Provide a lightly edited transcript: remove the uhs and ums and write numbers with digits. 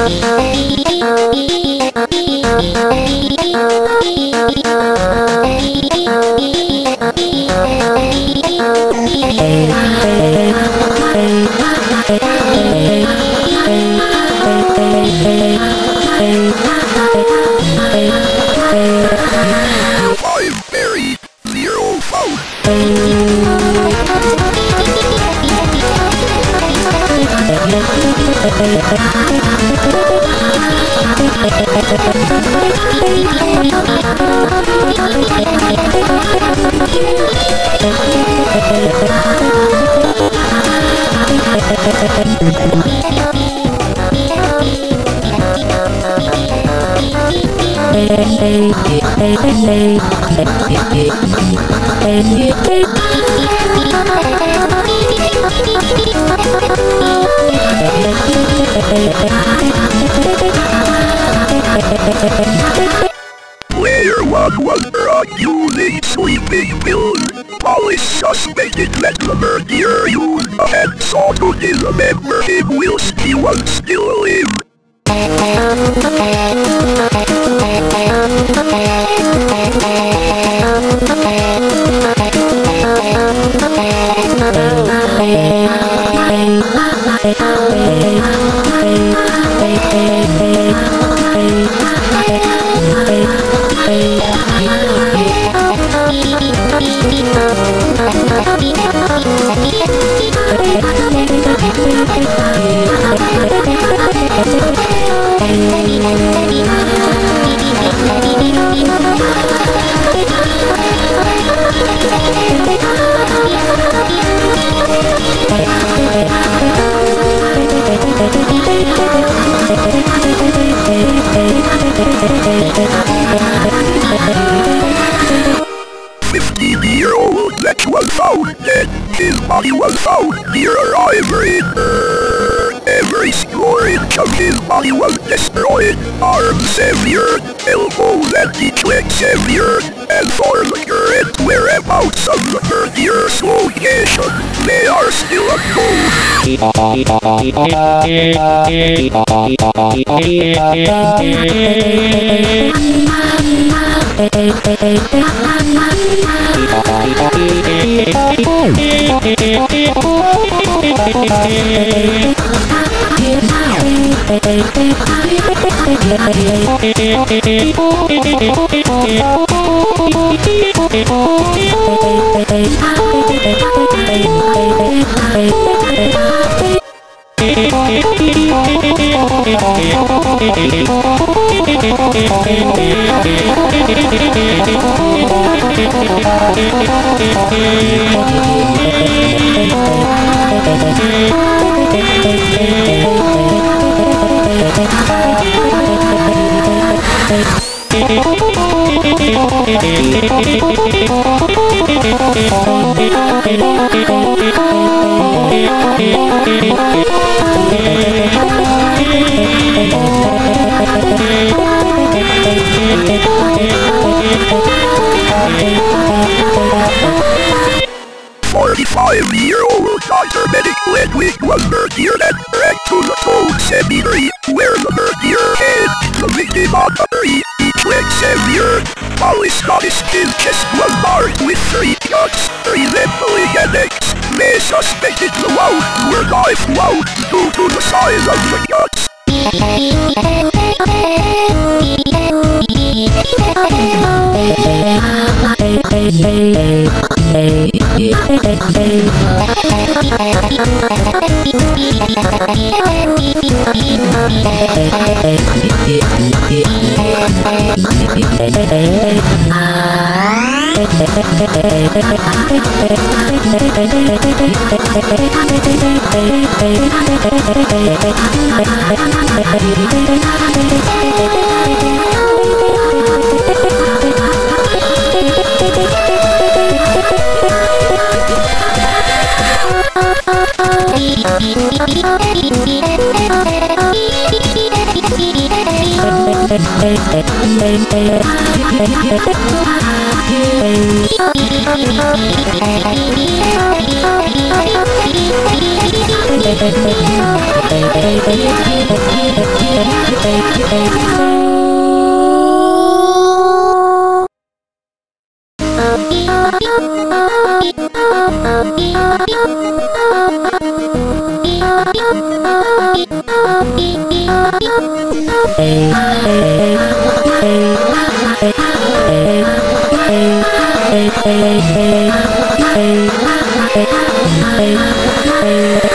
buried, 0 found. Player 1 was brought using sleeping pills. Police suspected that the murderer used a handsaw to dismember him whilst he was still alive. "15-year-old that was found dead. His body was found near a river in every square inch of his body was destroyed. Arms severed, elbows and each leg severed, and for the current whereabouts of the murderer's location, they are still unknown." "45-year-old Dr. Medic Ledwig was murdered and dragged to the Toad Cemetery, where the murderer had the victim on the tree, each leg severed. Police noticed his chest was marked with 3 cuts, resembling an X. They suspected the wounds were knife wounds due to the size of the cuts. Hey,